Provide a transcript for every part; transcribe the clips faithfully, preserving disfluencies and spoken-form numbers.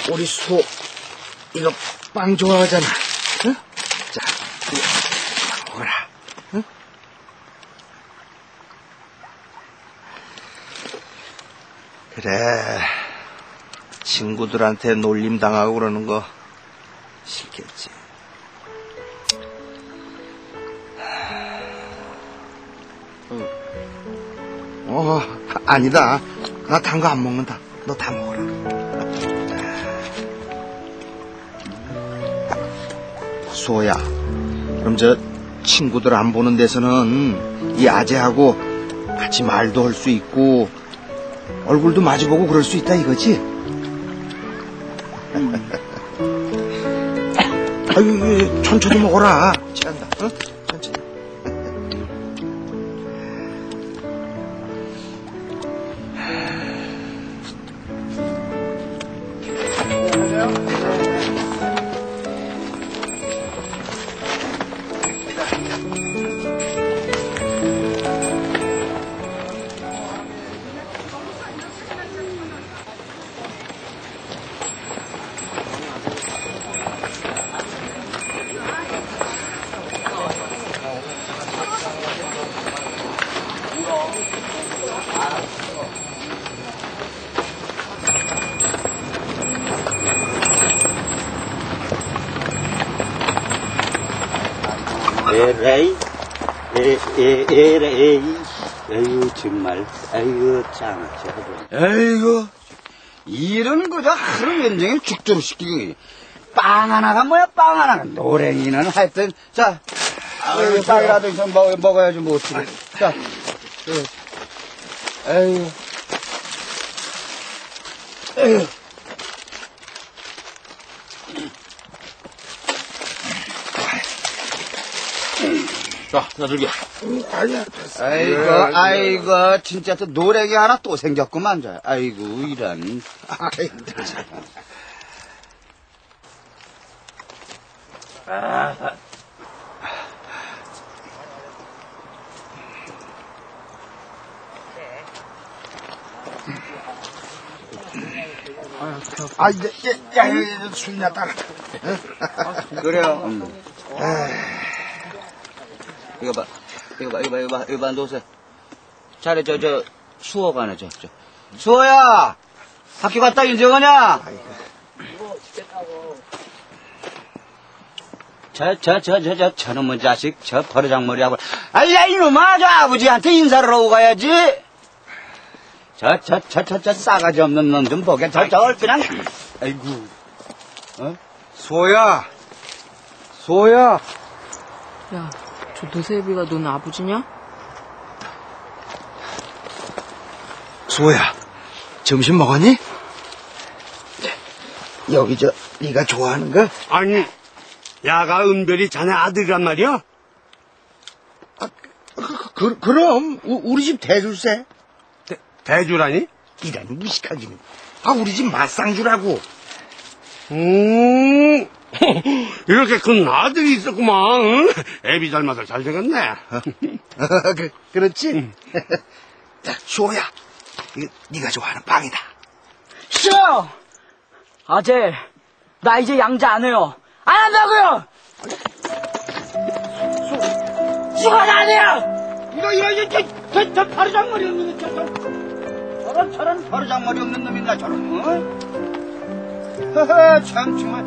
우리 소 이거 빵 좋아하잖아. 응? 자, 이거 먹어라. 응? 그래, 친구들한테 놀림 당하고 그러는 거 싫겠지. 어, 아니다. 나 단 거 안 먹는다. 너 다 먹어라. 소야, 그럼 저 친구들 안 보는 데서는 이 아재하고 같이 말도 할 수 있고 얼굴도 마주보고 그럴 수 있다 이거지? 아유, 천천히 먹어라. 취한다. 어? 천천히. 에라이, 에, 에, 에라이, 에이구, 정말, 아이고, 짱아치. 에이구, 이런 거저 하루 면종일 죽도록 시키고, 빵 하나가 뭐야, 빵 하나가. 노랭이는 하여튼, 자, 아이고, 빵이라도 좀 먹, 먹어야지, 뭐, 어떻게. 자, 그, 에이구. 에이구. 자, 자, 들게. 아니야. 아이고, 아이고, 진짜 또 노래기 하나 또 생겼구만, 자. 아이고, 이런. 아이고, 아. 아, 이제, 야, 야, 야, 술이나 따라. 그래요. 음. 이거 봐, 이거 봐, 이거 봐, 이거 봐, 이거 봐, 놓으세요. 차례, 저, 저, 수호 가네, 저, 저. 수호야! 학교 갔다 이제 오냐? 저, 저, 저, 저, 저, 저놈의 자식, 저 버르장머리하고. 아야, 이놈아, 저 아버지한테 인사를 하고 가야지. 저, 저, 저, 저, 저, 싸가지 없는 놈 좀 보게. 저, 저, 그냥. 아이고. 어? 소야. 소야. 야, 저 노세비가 너는 아버지냐? 소야, 점심 먹었니? 여기 저 네가 좋아하는 거? 아니, 야가 은별이 자네 아들이란 말이야? 아, 그, 그, 그럼 우, 우리 집 대줄세. 대, 대주라니? 이런 무식하기는. 아, 우리 집 맞상주라고. 음, 이렇게 큰 아들이 있었구만. 응? 애비 닮아서 잘생겼네. 그, 그렇지? 응. 자, 쇼야, 이거 네가 좋아하는 빵이다. 쇼! 아재, 나 이제 양자 안 해요. 안 한다고요! 쇼가 안 해요! 이거, 이거, 이거, 저, 저, 저, 버르장머리 없는 놈, 저, 저. 저런, 저런 버르장머리 없는 놈이나, 저런, 어? 허허, 참, 정말.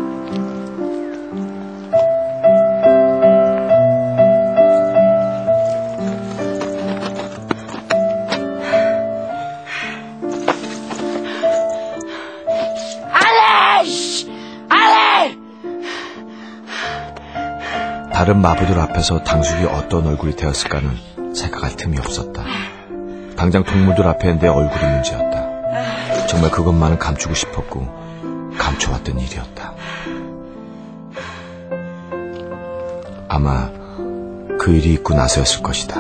다른 마부들 앞에서 당숙이 어떤 얼굴이 되었을까는 생각할 틈이 없었다. 당장 동무들 앞에 내 얼굴이 문제였다. 정말 그것만은 감추고 싶었고 감춰왔던 일이었다. 아마 그 일이 있고 나서였을 것이다.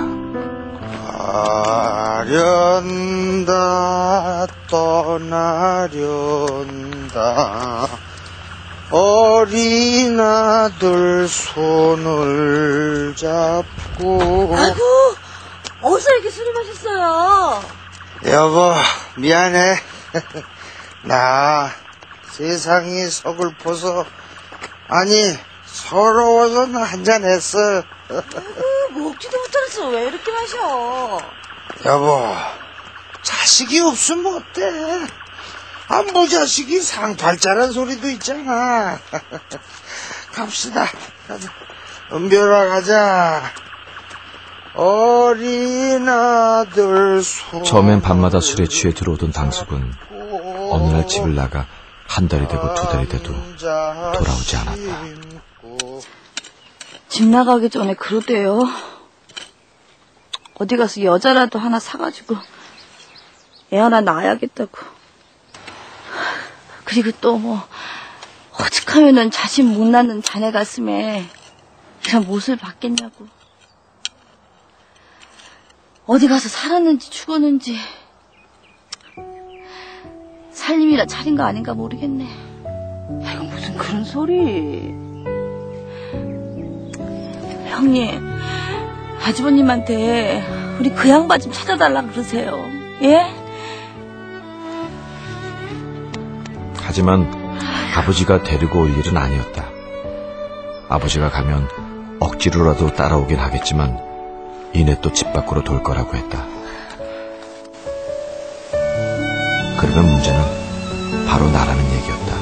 가련다 떠나련다 어린 아들 손을 잡고. 아이고, 어디서 이렇게 술을 마셨어요? 여보, 미안해. 나 세상이 서글퍼서 아니 서러워서 한잔 했어. 아이고, 먹지도 못하면서 왜 이렇게 마셔? 여보, 자식이 없으면 어때? 안보 자식이 상팔자란 소리도 있잖아. 갑시다. 가자. 은별아 가자. 어린 아들 손. 처음엔 밤마다 술에 취해 들어오던 당숙은 어느 날 집을 나가 한 달이 되고 두 달이 돼도 돌아오지 않았다. 집 나가기 전에 그러대요. 어디 가서 여자라도 하나 사가지고 애 하나 낳아야겠다고. 그리고 또 뭐 오죽하면은 자식 못 낳는 자네 가슴에 이런 못을 받겠냐고. 어디 가서 살았는지 죽었는지 살림이라 차린 거 아닌가 모르겠네. 아이고 무슨 그런 소리. 형님, 아주버님한테 우리 그 양반 좀 찾아달라 그러세요. 예? 하지만 아버지가 데리고 올 일은 아니었다. 아버지가 가면 억지로라도 따라오긴 하겠지만 이내 또 집 밖으로 돌 거라고 했다. 그러면 문제는 바로 나라는 얘기였다.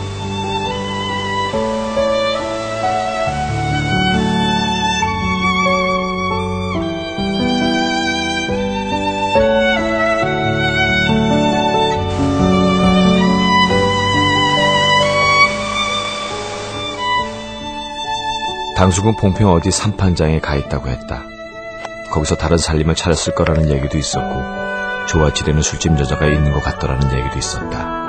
당숙은 봉평 어디 삼판장에 가 있다고 했다. 거기서 다른 살림을 차렸을 거라는 얘기도 있었고 좋아 지내는 술집 여자가 있는 것 같더라는 얘기도 있었다.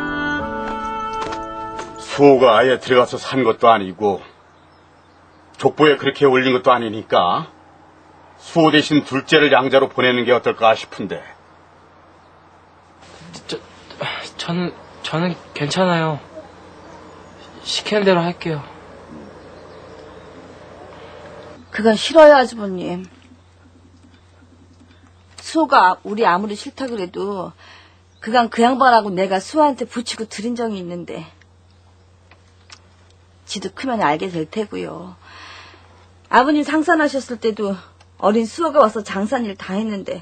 수호가 아예 들어가서 산 것도 아니고 족보에 그렇게 올린 것도 아니니까 수호 대신 둘째를 양자로 보내는 게 어떨까 싶은데. 저, 저는 저는 괜찮아요. 시키는 대로 할게요. 그건 싫어요, 아주버님. 수호가 우리 아무리 싫다 그래도 그간 그 양반하고 내가 수호한테 붙이고 드린 정이 있는데 지도 크면 알게 될 테고요. 아버님 상산하셨을 때도 어린 수호가 와서 장산일 다 했는데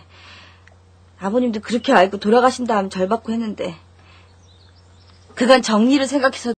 아버님도 그렇게 알고 돌아가신 다음 절 받고 했는데 그간 정리를 생각해서